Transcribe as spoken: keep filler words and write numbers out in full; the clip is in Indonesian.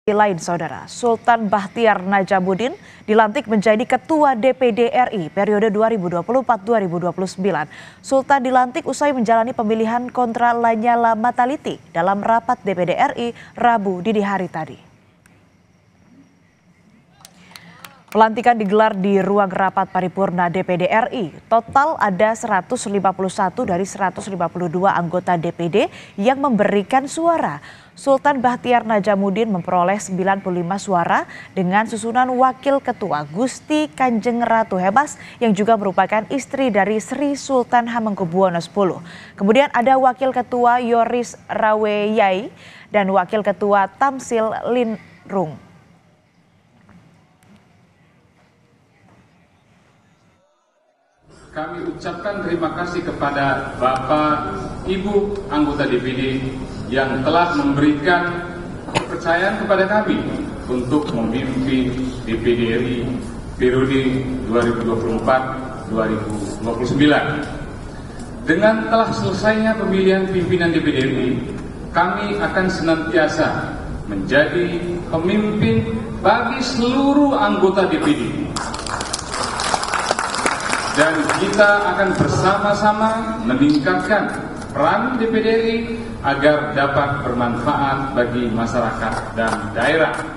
Lain saudara, Sultan Bachtiar Najamuddin dilantik menjadi Ketua D P D R I periode dua ribu dua puluh empat sampai dua ribu dua puluh sembilan. Sultan dilantik usai menjalani pemilihan kontra Lanyala Mataliti dalam rapat D P D R I Rabu dini hari tadi. Pelantikan digelar di ruang rapat paripurna D P D R I. Total ada seratus lima puluh satu dari seratus lima puluh dua anggota D P D yang memberikan suara. Sultan Bachtiar Najamuddin memperoleh sembilan puluh lima suara dengan susunan Wakil Ketua Gusti Kanjeng Ratu Hemas yang juga merupakan istri dari Sri Sultan Hamengkubuwono X. Kemudian ada Wakil Ketua Yoris Raweyai dan Wakil Ketua Tamsil Linrung. Kami ucapkan terima kasih kepada Bapak, Ibu anggota D P D yang telah memberikan kepercayaan kepada kami untuk memimpin D P D R I periode dua ribu dua puluh empat sampai dua ribu dua puluh sembilan. Dengan telah selesainya pemilihan pimpinan D P D R I, kami akan senantiasa menjadi pemimpin bagi seluruh anggota D P D. Dan kita akan bersama-sama meningkatkan peran D P D R I agar dapat bermanfaat bagi masyarakat dan daerah.